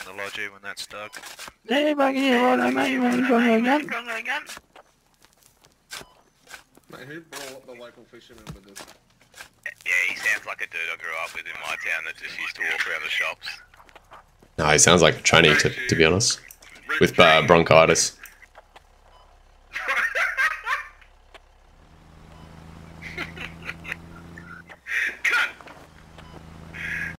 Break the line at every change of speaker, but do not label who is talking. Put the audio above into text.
the lodgy when that's dug.
Yeah, back here, right, mate. You want to go again?
Mate, who brought up the local fisherman with this?
Yeah, he sounds like a dude I grew up with in my town that just used to walk around the shops.
No, he sounds like a tranny, to be honest. With bronchitis.